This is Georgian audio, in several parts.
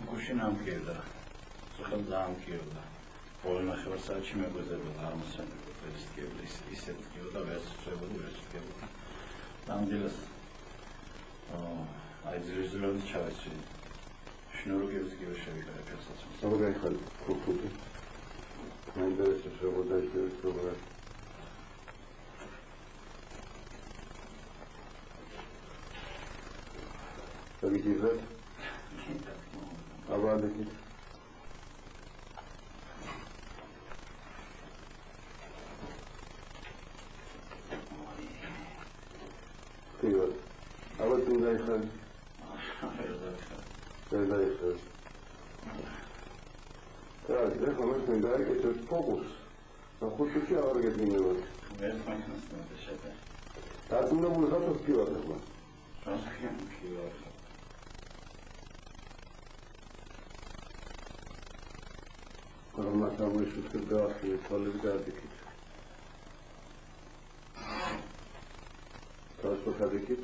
Gushin am kirda. Soxel zam kirda. Polna xorsachi megozebda armosani felistkeblis iset kirda vestrebuli. Tam dilas. Ay zirezuloni çavesi. Şnorugevs gibi şeyler yapıyorsunuz. Ama ben kan kurtuldu. Ben de şurada işte Tabii ki de. Abadaki. Diyor. Ama tindaysan. Tindaysan. Так, да, конечно, да, это фокус. А хочешь я организовать? Я знаю, что это сейчас. А ты на мой зато спивать, да? Что я спивать? Когда там вышел сюда, и полигадикит. Как полигадикит?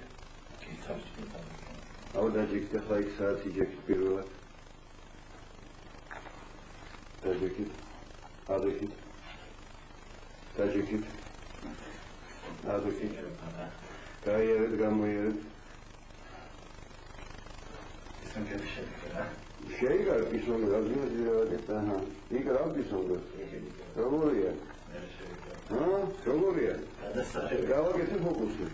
А вот эти технологии жекипировать. Tacikit, adikit, tacikit, adikit, gayerit, gamuyerit. Isonga bir şey var. Şey var, isonga, razıyla ziyaret. Aha, iyi kadar isonga. Çok oluyor. Ha, çok oluyor. Gava getir fokusu.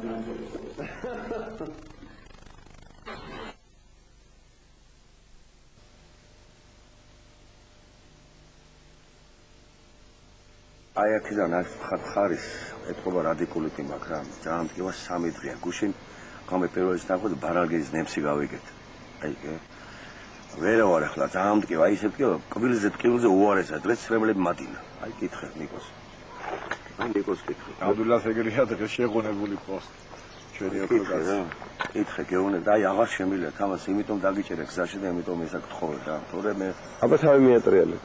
აი აქედან არის ხარის ეთქობა რადიკულიტი მაგრამ ძალიან მდგება 3 დღეა გუშინ გამე პირველის ნახოთ ბარალგერის ნემსი გავიგეთ აი ვერა ვარ ახლა ძალიან მდგება აი ესე მდგება კბილზე ტკივილზე უარესა დღეს ცრემლები მატინა აი კითხე ნიკოს აი ნიკოს კითხე აბდულას ეგრეა დღეს შეღონებული პოსტ ჩვენი ოქროს კითხე გეუბნებ და აი აღარ შემიძლია თამას იმიტომ დაგიჭერე გზაში და იმიტომ ესა გთხოვე და თორე მე აბა თავი მეატრიალებ.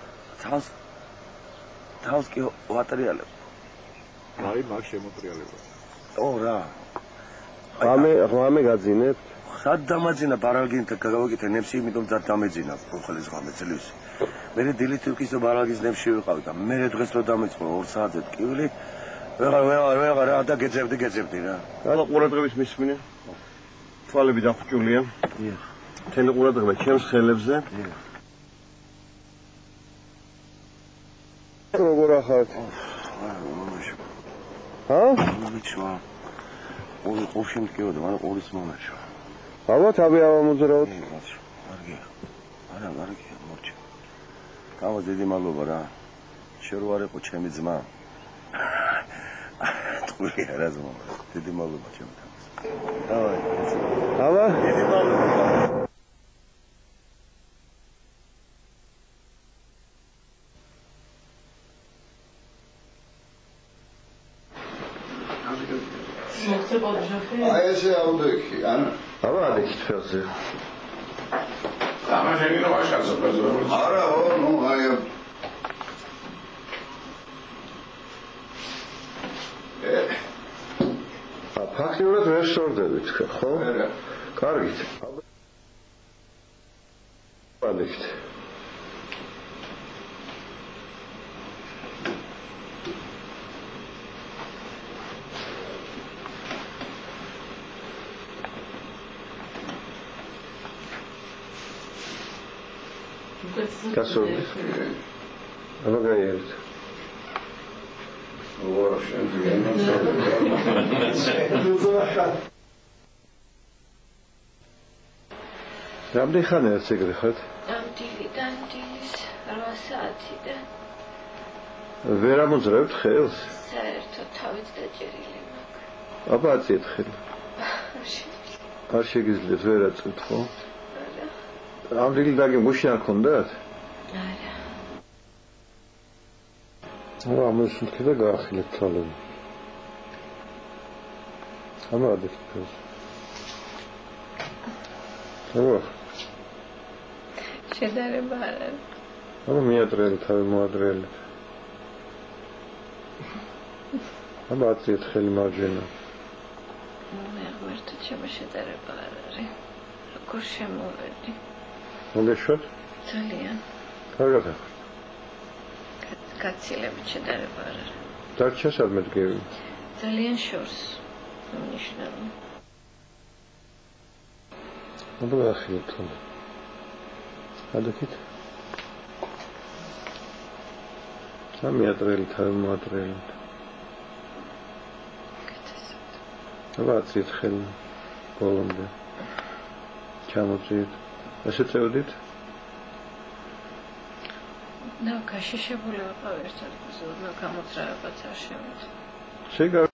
თავს კი ვატრიალებ. აი მაგ შემოტრიალება. ო რა. ღამე გაძინებ. სად დამაძინა ბარალგინთა გავაკეთე ნემსი, იმიტომ ძად დამეძინა პროხელის ღამე ძლივს. მე დილი თურქის ბარალგის ნემსში ვიყავი და მე დღეს რო დამეწყო 2 საათზე ტკივილი. ვეღარ რა და გეძებდი რა. და ყურადღების მისმინე. თვალები დახუჭულია. დიახ. მთელი ყურადღება ჩემს ხელებზე. დიახ. როგორ ახართ? ჰა? მიცვა. ორი ყურში მткиოდა, მაგრამ ყურის მომაჩვა. აბა თავი ამოძრავთ. კარგია. არა, კარგია, მორჩა. გავა დიდი მადლობა რა. შენ რო არ იყო ჩემი ძმა. ტყუილი არა ძმა. დიდი მადლობა ჩემ თავს. დავაი. აბა? დიდი მადლობა. Ai ese audeki, ana. Aba adekit felze. Ama senin o aşağısı pezorumuz. Ara o, no, ay. Ფაქტიურად ვერ შორდებით, ხო? კარგით. ადექით. Kassordu. Ama gayet. O şimdi რამდენი ხანია ეს ეგრე ხარ? Დილიდან დილის 8 საათიდან. ვერ ამოძრავთ ხელს? საერთოდ თავით დაჭერილი მაქვს. აბა აწიეთ ხელი. არ შეგიძლიათ ვერ აწევთ ხო? არა. ამ დილიდან გუშინ არ ქონდათ? არა. აბა ამოსულქი და გაახილეთ თვალები. აბა ადექით ხელს. აბა შედარება არ არის. აბა მიატრიალეთ, თავი მოატრიალეთ. აბა აწიეთ ხელი მარჯვენა. მე ვერთო ჩემო შედარება არ არის. როგორ შემოვედი? მოგეშვათ? ძალიან. კარგად ახლა. გაცილებით შედარება არ არის. დარჩა სადმე დგები? ძალიან შორს. მნიშვნელო. აბა ახლა თქო. ადაკით? ამიატრელი თავმოატრელი. აბა ციხელი ბოლომდე. ჩამოწიეთ. ასე წევდით? და გაშიშებული ვიყავ ერთად, ზუსტად გამოძრავებაც არ შემოწ. შეგა